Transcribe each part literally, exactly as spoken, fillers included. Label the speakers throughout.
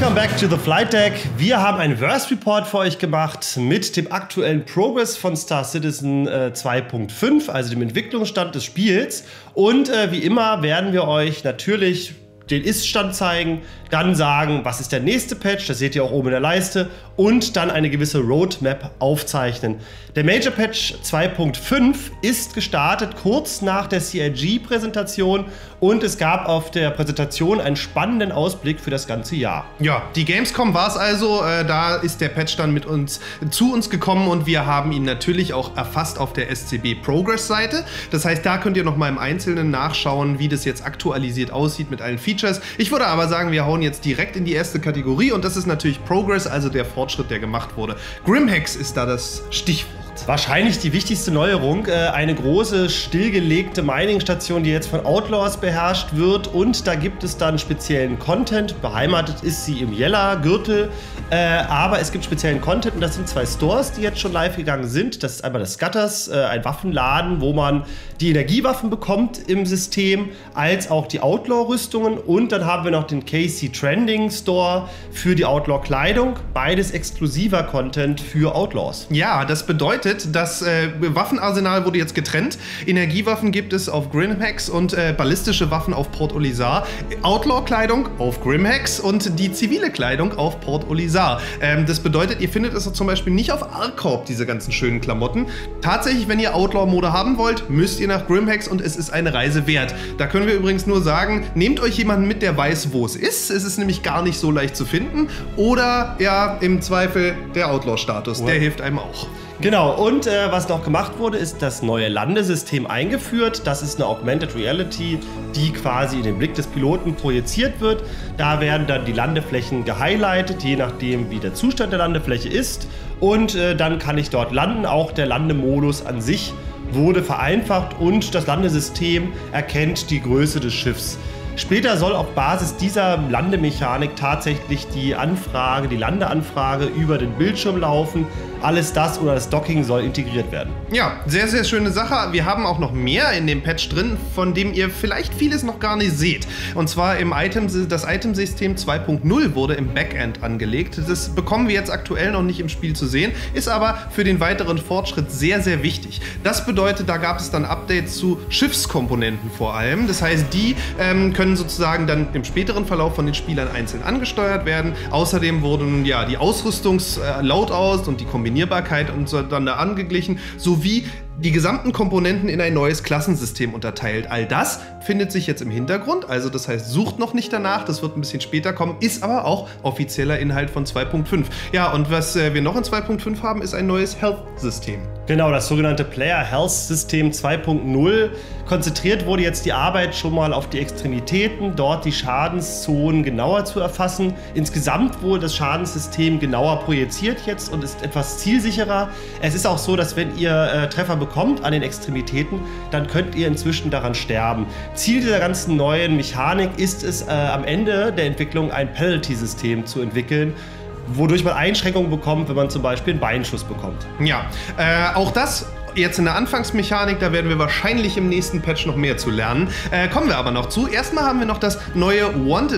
Speaker 1: Welcome back to the Flight Deck. Wir haben einen Verse Report für euch gemacht mit dem aktuellen Progress von Star Citizen äh, zwei Punkt fünf, also dem Entwicklungsstand des Spiels. Und äh, wie immer werden wir euch natürlich den Ist-Stand zeigen, dann sagen, was ist der nächste Patch, das seht ihr auch oben in der Leiste, und dann eine gewisse Roadmap aufzeichnen. Der Major Patch zwei Punkt fünf ist gestartet kurz nach der C I G-Präsentation und es gab auf der Präsentation einen spannenden Ausblick für das ganze Jahr.
Speaker 2: Ja, die Gamescom war es also, äh, da ist der Patch dann mit uns zu uns gekommen und wir haben ihn natürlich auch erfasst auf der S C B Progress-Seite. Das heißt, da könnt ihr noch mal im Einzelnen nachschauen, wie das jetzt aktualisiert aussieht mit allen Features. Ich würde aber sagen, wir hauen jetzt direkt in die erste Kategorie und das ist natürlich Progress, also der Fortschritt, der gemacht wurde. Grimhex ist da das Stichwort.
Speaker 1: Wahrscheinlich die wichtigste Neuerung, äh, eine große stillgelegte Mining-Station, die jetzt von Outlaws beherrscht wird, und da gibt es dann speziellen Content. Beheimatet ist sie im Yella-Gürtel, äh, aber es gibt speziellen Content und das sind zwei Stores, die jetzt schon live gegangen sind. Das ist einmal das Scutters, äh, ein Waffenladen, wo man die Energiewaffen bekommt im System, als auch die Outlaw-Rüstungen, und dann haben wir noch den K C Trending Store für die Outlaw-Kleidung, beides exklusiver Content für Outlaws.
Speaker 2: Ja, das bedeutet, das äh, Waffenarsenal wurde jetzt getrennt. Energiewaffen gibt es auf Grimhex und äh, ballistische Waffen auf Port Olisar. Outlaw-Kleidung auf Grimhex und die zivile Kleidung auf Port Olisar. Ähm, das bedeutet, ihr findet es zum Beispiel nicht auf Arcorp, diese ganzen schönen Klamotten. Tatsächlich, wenn ihr Outlaw-Mode haben wollt, müsst ihr nach Grimhex und es ist eine Reise wert. Da können wir übrigens nur sagen, nehmt euch jemanden mit, der weiß, wo es ist. Es ist nämlich gar nicht so leicht zu finden. Oder ja, im Zweifel der Outlaw-Status, wow. Der hilft einem auch.
Speaker 1: Genau, und äh, was noch gemacht wurde, ist das neue Landesystem eingeführt. Das ist eine Augmented Reality, die quasi in den Blick des Piloten projiziert wird. Da werden dann die Landeflächen gehighlightet, je nachdem, wie der Zustand der Landefläche ist. Und äh, dann kann ich dort landen. Auch der Landemodus an sich wurde vereinfacht und das Landesystem erkennt die Größe des Schiffs. Später soll auf Basis dieser Landemechanik tatsächlich die Anfrage, die Landeanfrage über den Bildschirm laufen. Alles das oder das Docking soll integriert werden.
Speaker 2: Ja, sehr, sehr schöne Sache. Wir haben auch noch mehr in dem Patch drin, von dem ihr vielleicht vieles noch gar nicht seht. Und zwar im Item, das Itemsystem zwei Punkt null wurde im Backend angelegt. Das bekommen wir jetzt aktuell noch nicht im Spiel zu sehen, ist aber für den weiteren Fortschritt sehr, sehr wichtig. Das bedeutet, da gab es dann Updates zu Schiffskomponenten vor allem. Das heißt, die ähm, können sozusagen dann im späteren Verlauf von den Spielern einzeln angesteuert werden. Außerdem wurden ja die Ausrüstungs-Loadouts und die Kombinierbarkeit und so dann da angeglichen, sowie die gesamten Komponenten in ein neues Klassensystem unterteilt. All das findet sich jetzt im Hintergrund, also das heißt, sucht noch nicht danach, das wird ein bisschen später kommen, ist aber auch offizieller Inhalt von zwei Punkt fünf. Ja, und was äh, wir noch in zwei Punkt fünf haben, ist ein neues Health-System.
Speaker 1: Genau, das sogenannte Player Health System zwei Punkt null. Konzentriert wurde jetzt die Arbeit schon mal auf die Extremitäten, dort die Schadenszonen genauer zu erfassen. Insgesamt wurde das Schadenssystem genauer projiziert jetzt und ist etwas zielsicherer. Es ist auch so, dass wenn ihr äh, Treffer bekommt an den Extremitäten, dann könnt ihr inzwischen daran sterben. Ziel dieser ganzen neuen Mechanik ist es, äh, am Ende der Entwicklung ein Penalty-System zu entwickeln, wodurch man Einschränkungen bekommt, wenn man zum Beispiel einen Beinschuss bekommt.
Speaker 2: Ja, äh, auch das jetzt in der Anfangsmechanik, da werden wir wahrscheinlich im nächsten Patch noch mehr zu lernen. Äh, kommen wir aber noch zu. Erstmal haben wir noch das neue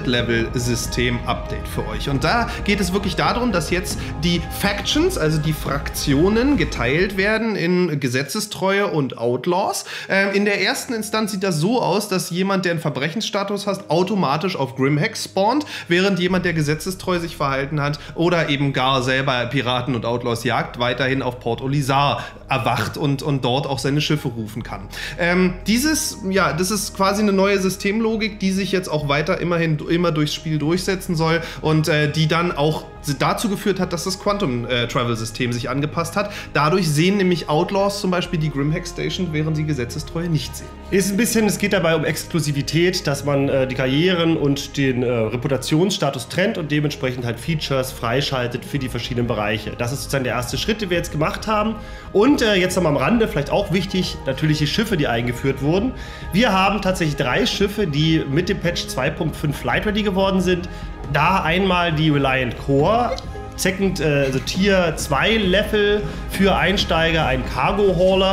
Speaker 2: Wanted-Level-System-Update für euch. Und da geht es wirklich darum, dass jetzt die Factions, also die Fraktionen, geteilt werden in Gesetzestreue und Outlaws. Äh, in der ersten Instanz sieht das so aus, dass jemand, der einen Verbrechensstatus hat, automatisch auf Grimhex spawnt, während jemand, der gesetzestreu sich verhalten hat oder eben gar selber Piraten und Outlaws jagt, weiterhin auf Port Olisar erwacht und, und dort auch seine Schiffe rufen kann. Ähm, dieses, ja, das ist quasi eine neue Systemlogik, die sich jetzt auch weiter immerhin immer durchs Spiel durchsetzen soll und äh, die dann auch dazu geführt hat, dass das Quantum-Travel-System äh, sich angepasst hat. Dadurch sehen nämlich Outlaws zum Beispiel die Grimhex Station, während sie Gesetzestreue nicht sehen.
Speaker 1: Ist ein bisschen, es geht dabei um Exklusivität, dass man äh, die Karrieren und den äh, Reputationsstatus trennt und dementsprechend halt Features freischaltet für die verschiedenen Bereiche. Das ist sozusagen der erste Schritt, den wir jetzt gemacht haben. Und äh, jetzt nochmal am Rande, vielleicht auch wichtig, natürlich die Schiffe, die eingeführt wurden. Wir haben tatsächlich drei Schiffe, die mit dem Patch zwei Punkt fünf Flight Ready geworden sind. Da einmal die Reliant Core, Second, äh, also Tier zwei Level für Einsteiger, ein Cargo Hauler.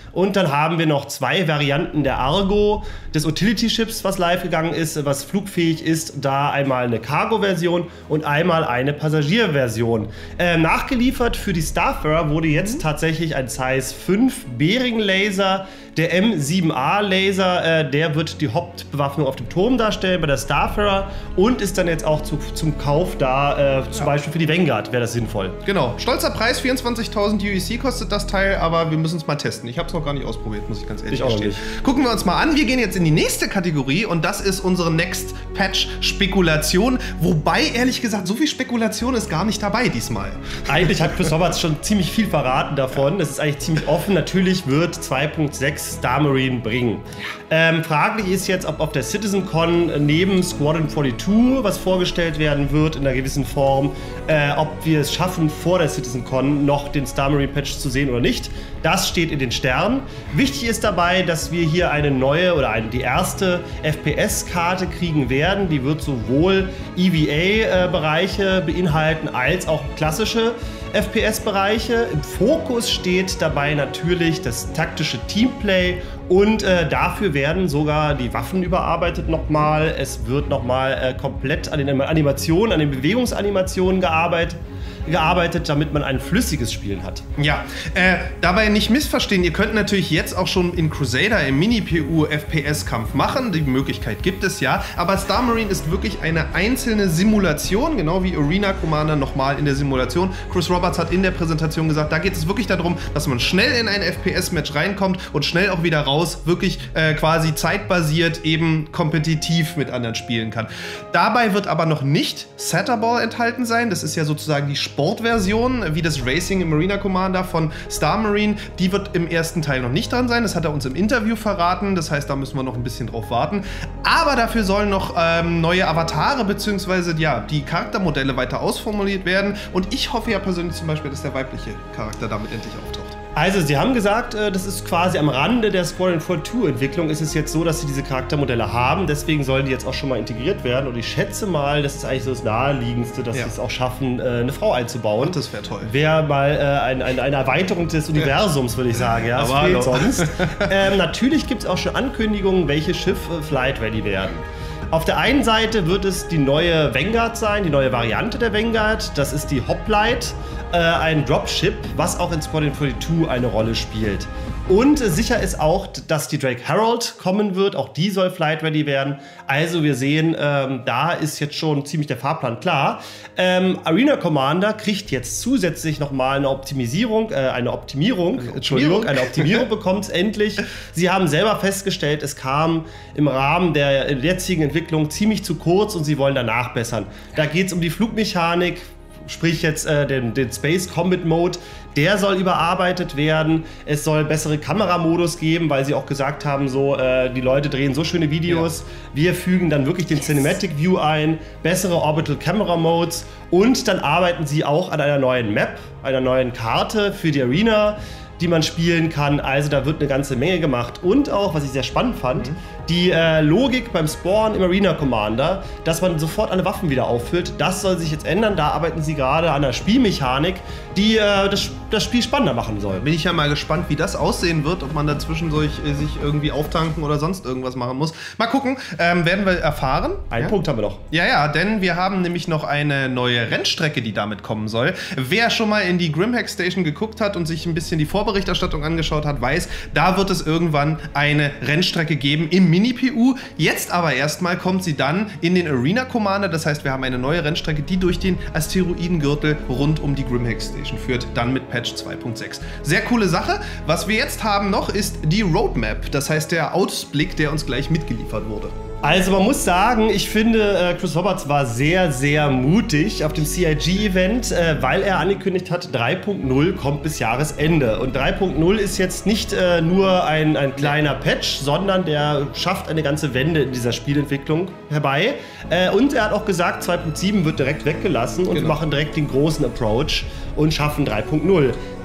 Speaker 1: Und dann haben wir noch zwei Varianten der Argo, des Utility-Ships, was live gegangen ist, was flugfähig ist. Da einmal eine Cargo-Version und einmal eine Passagier-Version. Äh, nachgeliefert für die Starfarer wurde jetzt mhm. tatsächlich ein Size fünf Bearing-Laser. Der M sieben A Laser, äh, der wird die Hauptbewaffnung auf dem Turm darstellen bei der Starfarer und ist dann jetzt auch zu, zum Kauf da, äh, zum ja. Beispiel für die Vanguard wäre das sinnvoll.
Speaker 2: Genau. Stolzer Preis, vierundzwanzigtausend U E C kostet das Teil, aber wir müssen es mal testen. Ich habe es noch gar nicht ausprobiert, muss ich ganz ehrlich gestehen. Gucken wir uns mal an. Wir gehen jetzt in die nächste Kategorie und das ist unsere Next Patch Spekulation. Wobei, ehrlich gesagt, so viel Spekulation ist gar nicht dabei diesmal.
Speaker 1: Eigentlich hat Chris Roberts schon ziemlich viel verraten davon. Es ist eigentlich ziemlich offen. Natürlich wird zwei Punkt sechs Star Marine bringen. Ähm, fraglich ist jetzt, ob auf der CitizenCon neben Squadron zweiundvierzig, was vorgestellt werden wird in einer gewissen Form, äh, ob wir es schaffen, vor der CitizenCon noch den Star Marine Patch zu sehen oder nicht. Das steht in den Sternen. Wichtig ist dabei, dass wir hier eine neue oder eine, die erste F P S-Karte kriegen werden. Die wird sowohl E V A-Bereiche beinhalten als auch klassische F P S-Bereiche. Im Fokus steht dabei natürlich das taktische Teamplay und äh, dafür werden sogar die Waffen überarbeitet nochmal. Es wird nochmal äh, komplett an den Animationen, an den Bewegungsanimationen gearbeitet. gearbeitet, damit man ein flüssiges Spielen hat.
Speaker 2: Ja, äh, dabei nicht missverstehen, ihr könnt natürlich jetzt auch schon in Crusader im Mini-P U F P S-Kampf machen, die Möglichkeit gibt es ja, aber Star Marine ist wirklich eine einzelne Simulation, genau wie Arena Commander nochmal in der Simulation. Chris Roberts hat in der Präsentation gesagt, da geht es wirklich darum, dass man schnell in ein F P S-Match reinkommt und schnell auch wieder raus, wirklich äh, quasi zeitbasiert eben kompetitiv mit anderen spielen kann. Dabei wird aber noch nicht Satterball enthalten sein, das ist ja sozusagen die Sportversion, wie das Racing im Arena Commander von Star Marine, die wird im ersten Teil noch nicht dran sein. Das hat er uns im Interview verraten. Das heißt, da müssen wir noch ein bisschen drauf warten. Aber dafür sollen noch ähm, neue Avatare bzw. ja, die Charaktermodelle weiter ausformuliert werden. Und ich hoffe ja persönlich zum Beispiel, dass der weibliche Charakter damit endlich auftaucht.
Speaker 1: Also, sie haben gesagt, das ist quasi am Rande der Squadron zweiundvierzig-Entwicklung ist es jetzt so, dass sie diese Charaktermodelle haben. Deswegen sollen die jetzt auch schon mal integriert werden. Und ich schätze mal, das ist eigentlich so das Naheliegendste, dass ja. sie es auch schaffen, eine Frau einzubauen.
Speaker 2: Und das wäre toll.
Speaker 1: Wäre mal äh, ein, ein, eine Erweiterung des Universums, würde ich sagen. Ja, das fehlt sonst. ähm, natürlich gibt es auch schon Ankündigungen, welche Schiffe flight-ready werden. Auf der einen Seite wird es die neue Vanguard sein, die neue Variante der Vanguard. Das ist die Hoplite, äh, ein Dropship, was auch in Squadron zweiundvierzig eine Rolle spielt. Und äh, sicher ist auch, dass die Drake Herald kommen wird. Auch die soll flight-ready werden. Also wir sehen, ähm, da ist jetzt schon ziemlich der Fahrplan klar. Ähm, Arena Commander kriegt jetzt zusätzlich nochmal eine Optimisierung, äh, eine Optimierung, eine Entschuldigung, eine Optimierung bekommt es endlich. Sie haben selber festgestellt, es kam im Rahmen der jetzigen Entwicklung ziemlich zu kurz und sie wollen danach bessern. Da geht es um die Flugmechanik, sprich jetzt äh, den, den Space Combat Mode. Der soll überarbeitet werden. Es soll bessere Kameramodus geben, weil sie auch gesagt haben, so äh, die Leute drehen so schöne Videos. Ja. Wir fügen dann wirklich den Cinematic View ein, bessere Orbital Camera Modes und dann arbeiten sie auch an einer neuen Map, einer neuen Karte für die Arena, die man spielen kann. Also da wird eine ganze Menge gemacht. Und auch, was ich sehr spannend fand, mhm. die äh, Logik beim Spawn im Arena Commander, dass man sofort alle Waffen wieder auffüllt, das soll sich jetzt ändern. Da arbeiten sie gerade an der Spielmechanik, die äh, das, das Spiel spannender machen soll.
Speaker 2: Bin ich ja mal gespannt, wie das aussehen wird, ob man dazwischen sich, sich irgendwie auftanken oder sonst irgendwas machen muss. Mal gucken, ähm, werden wir erfahren.
Speaker 1: Einen ja? Punkt haben wir noch.
Speaker 2: Ja, ja, denn wir haben nämlich noch eine neue Rennstrecke, die damit kommen soll. Wer schon mal in die Grimhack Station geguckt hat und sich ein bisschen die Vorberichterstattung angeschaut hat, weiß, da wird es irgendwann eine Rennstrecke geben im Mini-P U. Jetzt aber erstmal kommt sie dann in den Arena Commander. Das heißt, wir haben eine neue Rennstrecke, die durch den Asteroidengürtel rund um die Grimhack Station führt, dann mit Patch zwei Punkt sechs. Sehr coole Sache. Was wir jetzt haben noch, ist die Roadmap. Das heißt, der Ausblick, der uns gleich mitgeliefert wurde.
Speaker 1: Also man muss sagen, ich finde, Chris Roberts war sehr, sehr mutig auf dem C I G-Event, weil er angekündigt hat, drei Punkt null kommt bis Jahresende. Und drei Punkt null ist jetzt nicht äh, nur ein, ein kleiner Patch, sondern der schafft eine ganze Wende in dieser Spielentwicklung herbei. Äh, und er hat auch gesagt, zwei Punkt sieben wird direkt weggelassen und genau. wir machen direkt den großen Approach und schaffen drei Punkt null.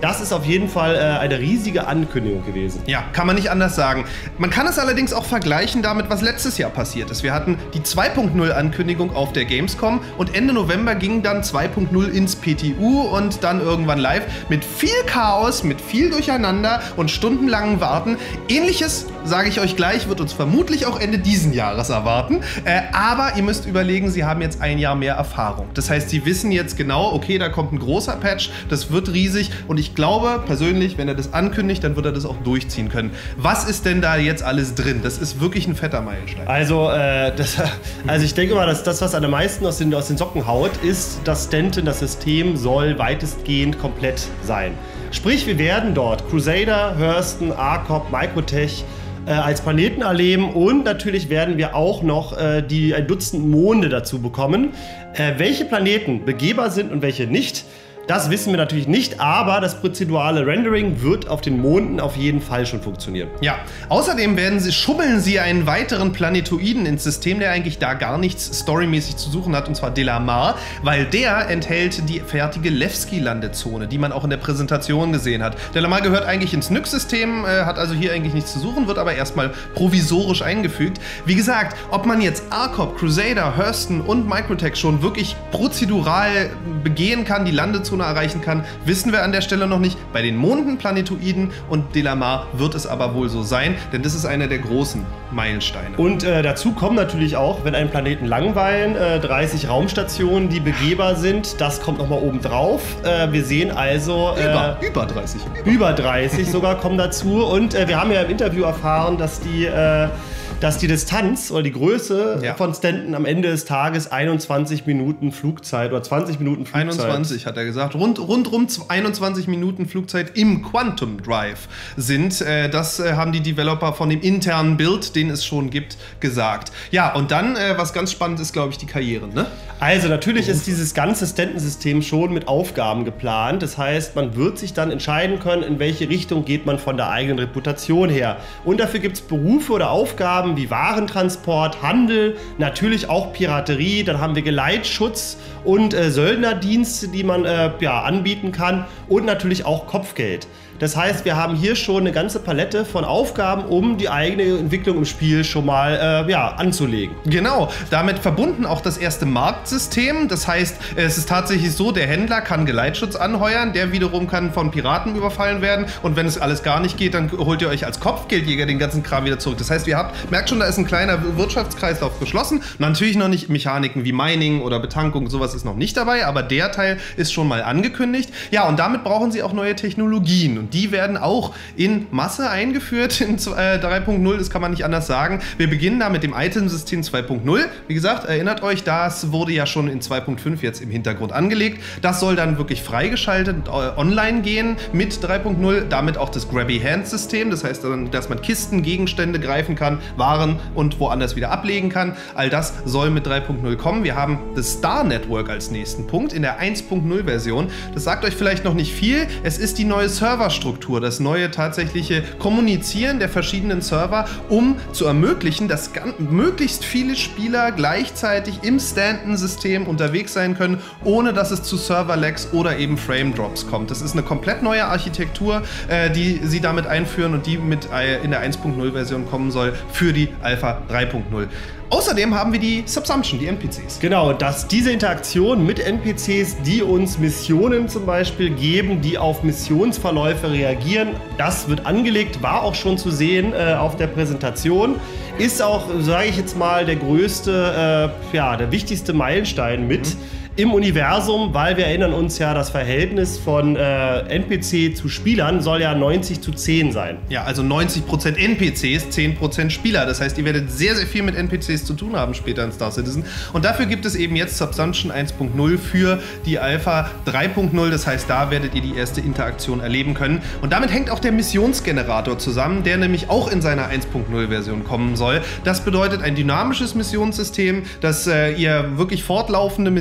Speaker 1: Das ist auf jeden Fall äh, eine riesige Ankündigung gewesen.
Speaker 2: Ja, kann man nicht anders sagen. Man kann es allerdings auch vergleichen damit, was letztes Jahr passiert ist. Wir hatten die zwei Punkt null Ankündigung auf der Gamescom und Ende November ging dann zwei Punkt null ins P T U und dann irgendwann live mit viel Chaos, mit viel Durcheinander und stundenlangen Warten. Ähnliches, sage ich euch gleich, wird uns vermutlich auch Ende diesen Jahres erwarten. Äh, aber ihr müsst überlegen, sie haben jetzt ein Jahr mehr Erfahrung. Das heißt, sie wissen jetzt genau, okay, da kommt ein großer Patch, das wird riesig und ich glaube persönlich, wenn er das ankündigt, dann wird er das auch durchziehen können. Was ist denn da jetzt alles drin? Das ist wirklich ein fetter Meilenstein.
Speaker 1: Also, äh, das, also ich denke mal, dass das, was an den meisten aus den, aus den Socken haut, ist, dass Stanton, das System, soll weitestgehend komplett sein. Sprich, wir werden dort Crusader, Hurston, Arcop, Microtech äh, als Planeten erleben und natürlich werden wir auch noch äh, die ein Dutzend Monde dazu bekommen. Äh, welche Planeten begehbar sind und welche nicht, das wissen wir natürlich nicht, aber das prozedurale Rendering wird auf den Monden auf jeden Fall schon funktionieren.
Speaker 2: Ja, außerdem werden sie, schummeln sie einen weiteren Planetoiden ins System, der eigentlich da gar nichts storymäßig zu suchen hat, und zwar Delamar, weil der enthält die fertige Levski-Landezone, die man auch in der Präsentation gesehen hat. Delamar gehört eigentlich ins N Y X-System, äh, hat also hier eigentlich nichts zu suchen, wird aber erstmal provisorisch eingefügt. Wie gesagt, ob man jetzt Arcop, Crusader, Hurston und Microtech schon wirklich prozedural begehen kann, die Landezone erreichen kann, wissen wir an der Stelle noch nicht. Bei den Monden, Planetoiden und Delamar wird es aber wohl so sein, denn das ist einer der großen Meilensteine.
Speaker 1: Und äh, dazu kommen natürlich auch, wenn einen Planeten langweilen, äh, dreißig Raumstationen, die begehbar sind. Das kommt nochmal oben drauf. Äh, wir sehen also... Äh,
Speaker 2: über, über dreißig.
Speaker 1: Über, über dreißig sogar kommen dazu. Und äh, wir haben ja im Interview erfahren, dass die... Äh, dass die Distanz oder die Größe ja. von Stanton am Ende des Tages einundzwanzig Minuten Flugzeit oder zwanzig Minuten Flugzeit.
Speaker 2: einundzwanzig hat er gesagt. Rund, rundrum einundzwanzig Minuten Flugzeit im Quantum Drive sind. Äh, das äh, haben die Developer von dem internen Build, den es schon gibt, gesagt. Ja, und dann, äh, was ganz spannend ist, glaube ich, die Karrieren, ne?
Speaker 1: Also natürlich ist dieses ganze Stanton-System schon mit Aufgaben geplant. Das heißt, man wird sich dann entscheiden können, in welche Richtung geht man von der eigenen Reputation her. Und dafür gibt es Berufe oder Aufgaben wie Warentransport, Handel, natürlich auch Piraterie. Dann haben wir Geleitschutz und äh, Söldnerdienste, die man äh, ja, anbieten kann. Und natürlich auch Kopfgeld. Das heißt, wir haben hier schon eine ganze Palette von Aufgaben, um die eigene Entwicklung im Spiel schon mal äh, ja, anzulegen.
Speaker 2: Genau, damit verbunden auch das erste Marktsystem. Das heißt, es ist tatsächlich so, der Händler kann Geleitschutz anheuern, der wiederum kann von Piraten überfallen werden. Und wenn es alles gar nicht geht, dann holt ihr euch als Kopfgeldjäger den ganzen Kram wieder zurück. Das heißt, ihr habt, merkt schon, da ist ein kleiner Wirtschaftskreislauf geschlossen. Natürlich noch nicht Mechaniken wie Mining oder Betankung, sowas ist noch nicht dabei, aber der Teil ist schon mal angekündigt. Ja, und damit brauchen sie auch neue Technologien. Und die werden auch in Masse eingeführt in drei Punkt null, das kann man nicht anders sagen. Wir beginnen da mit dem Itemsystem zwei Punkt null. Wie gesagt, erinnert euch, das wurde ja schon in zwei Punkt fünf jetzt im Hintergrund angelegt. Das soll dann wirklich freigeschaltet äh, online gehen mit drei Punkt null, damit auch das Grabby-Hand-System. Das heißt, dass man Kisten, Gegenstände greifen kann, Waren und woanders wieder ablegen kann. All das soll mit drei Punkt null kommen. Wir haben das Star Network als nächsten Punkt in der eins Punkt null Version. Das sagt euch vielleicht noch nicht viel. Es ist die neue Serverstruktur, das neue tatsächliche Kommunizieren der verschiedenen Server, um zu ermöglichen, dass möglichst viele Spieler gleichzeitig im Stanton-System unterwegs sein können, ohne dass es zu Server-Lags oder eben Frame-Drops kommt. Das ist eine komplett neue Architektur, äh, die sie damit einführen und die mit äh, in der eins Punkt null Version kommen soll für die Alpha drei Punkt null. Außerdem haben wir die Subsumption, die N P Cs.
Speaker 1: Genau, dass diese Interaktion mit N P Cs, die uns Missionen zum Beispiel geben, die auf Missionsverläufe reagieren, das wird angelegt, war auch schon zu sehen äh, auf der Präsentation. Ist auch, sage ich jetzt mal, der größte, äh, ja, der wichtigste Meilenstein mit. Mhm. Im Universum, weil wir erinnern uns ja, das Verhältnis von äh, N P C zu Spielern soll ja neunzig zu zehn sein.
Speaker 2: Ja, also neunzig Prozent N P Cs, zehn Prozent Spieler. Das heißt, ihr werdet sehr, sehr viel mit N P Cs zu tun haben später in Star Citizen. Und dafür gibt es eben jetzt Subsumption eins Punkt null für die Alpha drei Punkt null. Das heißt, da werdet ihr die erste Interaktion erleben können. Und damit hängt auch der Missionsgenerator zusammen, der nämlich auch in seiner eins Punkt null Version kommen soll. Das bedeutet ein dynamisches Missionssystem, dass äh, ihr wirklich fortlaufende Missionen habt.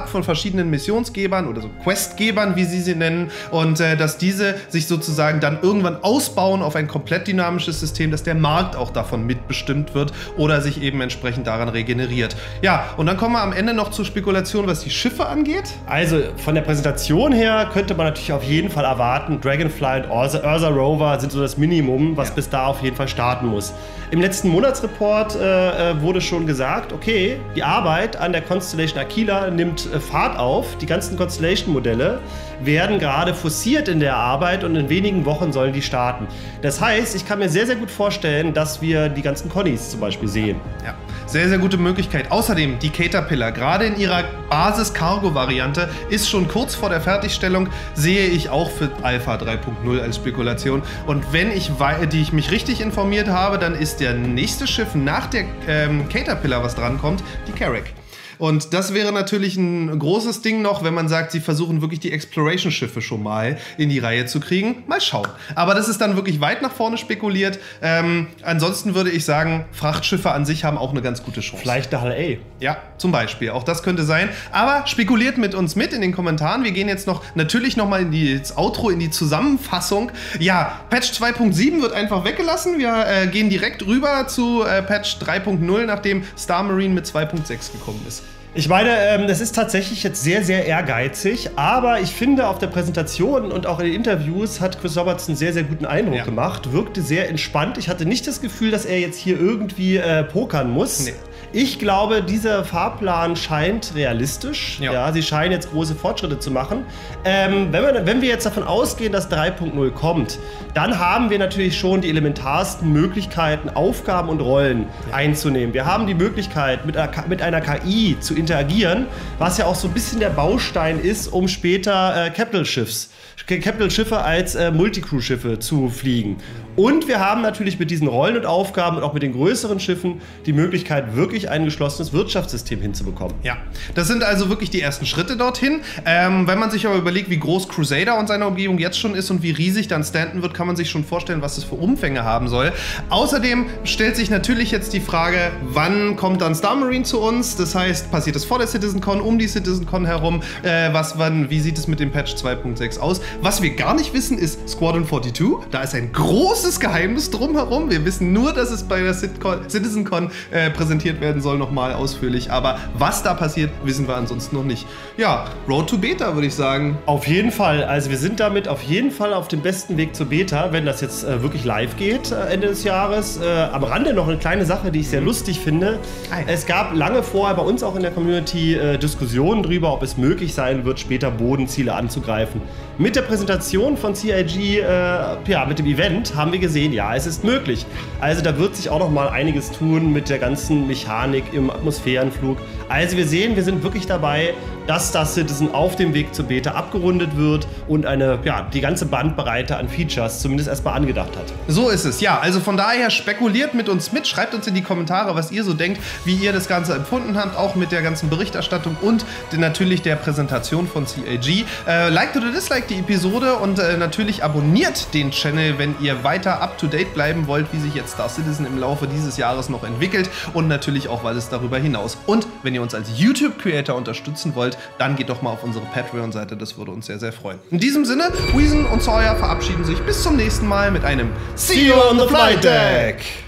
Speaker 2: ab von verschiedenen Missionsgebern oder so Questgebern, wie sie sie nennen, und äh, dass diese sich sozusagen dann irgendwann ausbauen auf ein komplett dynamisches System, dass der Markt auch davon mitbestimmt wird oder sich eben entsprechend daran regeneriert. Ja, und dann kommen wir am Ende noch zur Spekulation, was die Schiffe angeht.
Speaker 1: Also von der Präsentation her könnte man natürlich auf jeden Fall erwarten, Dragonfly und Ursa, Ursa Rover sind so das Minimum, was ja. bis da auf jeden Fall starten muss. Im letzten Monatsreport äh, wurde schon gesagt, okay, die Arbeit an der Constellation Aquila nimmt äh, Fahrt auf. Die ganzen Constellation-Modelle werden gerade forciert in der Arbeit und in wenigen Wochen sollen die starten. Das heißt, ich kann mir sehr, sehr gut vorstellen, dass wir die ganzen Connies zum Beispiel sehen.
Speaker 2: Ja, sehr, sehr gute Möglichkeit. Außerdem, die Caterpillar, gerade in ihrer Basis-Cargo-Variante, ist schon kurz vor der Fertigstellung, sehe ich auch für Alpha drei Punkt null als Spekulation. Und wenn ich, die ich mich richtig informiert habe, dann ist der nächste Schiff nach der ähm, Caterpillar, was drankommt, die Carrack. Und das wäre natürlich ein großes Ding noch, wenn man sagt, sie versuchen wirklich die Exploration-Schiffe schon mal in die Reihe zu kriegen. Mal schauen. Aber das ist dann wirklich weit nach vorne spekuliert. Ähm, ansonsten würde ich sagen, Frachtschiffe an sich haben auch eine ganz gute Chance.
Speaker 1: Vielleicht eine Hull A.
Speaker 2: Ja, zum Beispiel. Auch das könnte sein. Aber spekuliert mit uns mit in den Kommentaren. Wir gehen jetzt noch natürlich noch mal in die, ins Outro, in die Zusammenfassung. Ja, Patch zwei Punkt sieben wird einfach weggelassen. Wir äh, gehen direkt rüber zu äh, Patch drei Punkt null, nachdem Star Marine mit zwei Punkt sechs gekommen ist.
Speaker 1: Ich meine, ähm, das ist tatsächlich jetzt sehr, sehr ehrgeizig, aber ich finde, auf der Präsentation und auch in den Interviews hat Chris Robertson einen sehr, sehr guten Eindruck ja. gemacht, wirkte sehr entspannt. Ich hatte nicht das Gefühl, dass er jetzt hier irgendwie äh, pokern muss. Nee. Ich glaube, dieser Fahrplan scheint realistisch. Ja. Ja, sie scheinen jetzt große Fortschritte zu machen. Ähm, wenn, wir, wenn wir jetzt davon ausgehen, dass drei Punkt null kommt, dann haben wir natürlich schon die elementarsten Möglichkeiten, Aufgaben und Rollen ja. einzunehmen. Wir haben die Möglichkeit, mit einer, mit einer K I zu interagieren, was ja auch so ein bisschen der Baustein ist, um später äh, Capital-Schiffs Capital-Schiffe als äh, Multicrew-Schiffe zu fliegen. Und wir haben natürlich mit diesen Rollen und Aufgaben und auch mit den größeren Schiffen die Möglichkeit, wirklich ein geschlossenes Wirtschaftssystem hinzubekommen.
Speaker 2: Ja, das sind also wirklich die ersten Schritte dorthin. Ähm, wenn man sich aber überlegt, wie groß Crusader und seine Umgebung jetzt schon ist und wie riesig dann Stanton wird, kann man sich schon vorstellen, was das für Umfänge haben soll. Außerdem stellt sich natürlich jetzt die Frage, wann kommt dann Star Marine zu uns? Das heißt, passiert es vor der CitizenCon, um die CitizenCon herum? Äh, was, wann, wie sieht es mit dem Patch zwei Punkt sechs aus? Was wir gar nicht wissen, ist Squadron zweiundvierzig. Da ist ein großes Geheimnis drumherum. Wir wissen nur, dass es bei der CitizenCon äh, präsentiert werden soll, nochmal ausführlich. Aber was da passiert, wissen wir ansonsten noch nicht. Ja, Road to Beta, würde ich sagen.
Speaker 1: Auf jeden Fall. Also wir sind damit auf jeden Fall auf dem besten Weg zur Beta, wenn das jetzt äh, wirklich live geht, äh, Ende des Jahres. Äh, am Rande noch eine kleine Sache, die ich sehr lustig finde. Ei. Es gab lange vorher bei uns auch in der Community äh, Diskussionen darüber, ob es möglich sein wird, später Bodenziele anzugreifen. Mit der Präsentation von C I G, äh, ja, mit dem Event, haben wir gesehen, ja, es ist möglich. Also da wird sich auch noch mal einiges tun mit der ganzen Mechanik im Atmosphärenflug. Also wir sehen, wir sind wirklich dabei, dass das Citizen auf dem Weg zur Beta abgerundet wird und eine, ja, die ganze Bandbreite an Features zumindest erstmal angedacht hat.
Speaker 2: So ist es, ja. Also von daher spekuliert mit uns mit, schreibt uns in die Kommentare, was ihr so denkt, wie ihr das Ganze empfunden habt, auch mit der ganzen Berichterstattung und natürlich der Präsentation von C I G. Äh, liked oder disliked die Episode und äh, natürlich abonniert den Channel, wenn ihr weiter up-to-date bleiben wollt, wie sich jetzt Star Citizen im Laufe dieses Jahres noch entwickelt und natürlich auch alles darüber hinaus. Und wenn ihr uns als YouTube-Creator unterstützen wollt, dann geht doch mal auf unsere Patreon-Seite, das würde uns sehr, sehr freuen. In diesem Sinne, Weezon und Sawyer verabschieden sich bis zum nächsten Mal mit einem
Speaker 1: See you on the flight deck!